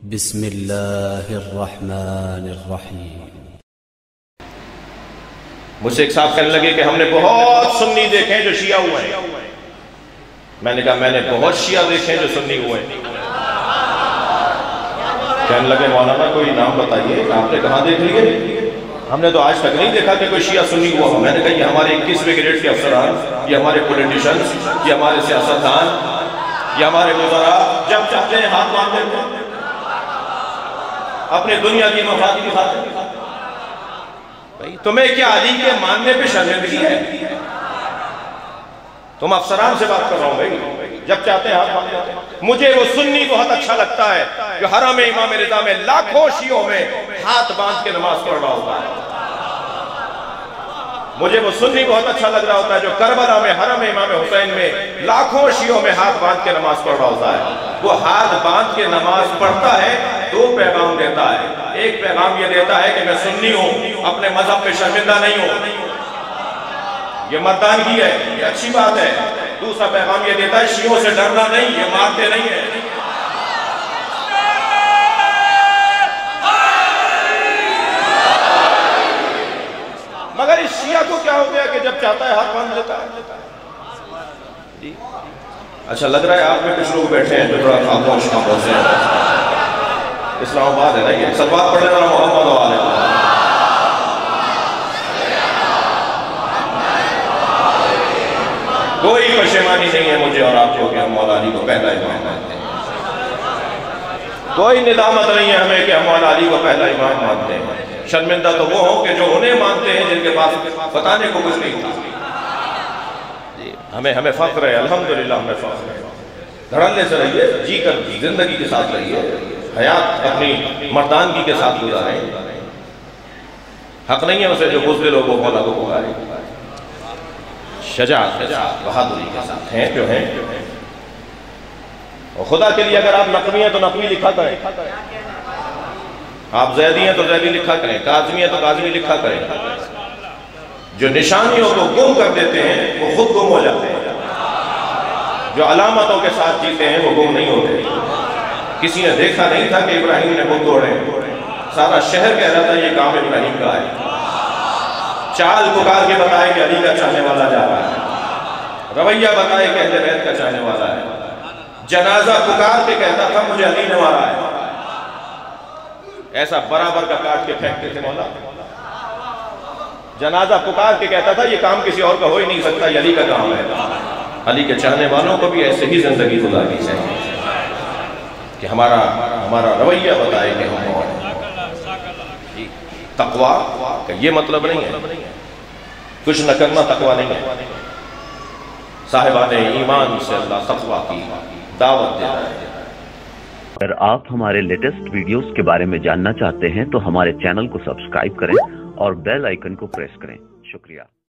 بسم اللہ الرحمن الرحیم۔ مجھ سے ایک صاحب کہنے لگے کہ ہم نے بہت سنی دیکھے جو شیعہ ہوئے ہیں۔ میں نے کہا میں نے بہت شیعہ دیکھے جو سنی ہوئے ہیں۔ کہنے لگے مولانا کوئی نام بتائیے، آپ نے کہاں دیکھ لیے؟ ہم نے تو آج تک نہیں دیکھا کہ کوئی شیعہ سنی ہوا ہو۔ میں نے کہا یہ ہمارے 21ویں گریڈ کے افسران، یہ ہمارے پولیٹیشنز، یہ ہمارے سیاستدان، یہ ہمارے وزراء جب چاہتے ہیں ہاتھ باندھ دیتے ہیں اپنے دنیا کی مفاد کی خاطر۔ تمہیں کیا علی کے ماننے پہ شرمندگی ہے؟ تم افسران سے بات کر رہا ہوں بھائی، جب چاہتے ہیں ہاتھ باندھ دیتے ہیں۔ مجھے وہ سنی بہت اچھا لگتا ہے کہ حرم امام رضا میں لاکھوں شیعوں میں ہاتھ باندھ کے نماز پڑھ رہا ہوتا ہے۔ مجھے وہ سنی بہت اچھا لگ رہا ہوتا ہے جو کربلا میں حرم امام حسین میں لاکھوں شیعوں میں ہاتھ باندھ کے نماز پڑھ رہا ہوتا ہے۔ وہ ہاتھ باندھ کے نماز پڑھتا ہے، دو پیغام دیتا ہے۔ ایک پیغام یہ دیتا ہے کہ میں سنی ہوں، اپنے مذہب پہ شرمندہ نہیں ہوں، یہ مردانگی ہے، یہ اچھی بات ہے۔ دوسرا پیغام یہ دیتا ہے شیعوں سے ڈرنا نہیں، یہ مارتے نہیں ہیں۔ مگر اس شیعہ کو کیا ہو گیا کہ جب چاہتا ہے ہاتھ باندھ لیتا ہے؟ جی اچھا لگ رہا ہے آپ میں کچھ لوگ بیٹھے ہیں جو تھوڑا خاموش ہیں۔ اسلام آباد ہے نا یہ، صلوات پڑھنے والا محمد و آلہ۔ کوئی پشیمانی نہیں ہے مجھے اور آپ کو کہ ہم مولا علی کو پہلا امام مانتے ہیں۔ کوئی ندامت نہیں ہے ہمیں کہ ہم مولا علی کو پہلا امام مانتے ہیں۔ شرمندہ تو وہ ہوں کہ جو انہیں مانتے ہیں جن کے پاس بتانے کو کچھ نہیں تھا۔ جی ہمیں فخر ہے، الحمدللہ ہمیں فخر ہے۔ دھڑلے سے رہیے، جی کر زندگی کے ساتھ رہیے، حیات اپنی مردانگی کے ساتھ گزاریں۔ حق نہیں ہے اسے جو بزدل لوگوں مولا کو پکارے، شجاعت کے ساتھ، بہادری کے ساتھ ہیں جو ہیں۔ اور خدا کے لیے اگر آپ نقوی ہیں تو نقوی لکھا کریں، آپ زیدی ہیں تو زیدی لکھا کریں، کاظمی ہیں تو کاظمی لکھا کریں۔ جو نشانیوں کو گم کر دیتے ہیں وہ خود گم ہو جاتے ہیں، جو علامتوں کے ساتھ جیتے ہیں وہ گم نہیں ہوتے۔ کسی نے دیکھا نہیں تھا کہ ابراہیم نے بت توڑے، سارا شہر کہہ رہا تھا یہ کام ابراہیم کا ہے۔ چال پکار کے بتائے کہ علی کا چاہنے والا جا رہا ہے، رویہ بتائے کہ اہل بیت کا چاہنے والا ہے، جنازہ پکار کے کہتا تھا مجھے علی نے مارا ہے۔ ایسا برابر کا کاٹ کے پھینکتے تھے مولا۔ جنازہ پکار کے کہتا تھا یہ کام کسی اور کا ہو ہی نہیں سکتا، یہ علی کا کام ہے۔ علی کے چاہنے والوں کو بھی ایسے ہی زندگی گزارنی چاہیے کہ ہمارا رویہ بتائے کہ ہم کون ہیں۔ تقویٰ کہ یہ مطلب نہیں ہے کچھ نہ کرنا، تقویٰ نہیں ہے۔ صاحبان ایمان سے اللہ تقویٰ کی دعوت دے رہا ہے۔ اگر آپ ہمارے لیٹسٹ ویڈیوز کے بارے میں جاننا چاہتے ہیں تو ہمارے چینل کو سبسکرائب کریں اور بیل آئیکن کو پریس کریں۔ شکریہ۔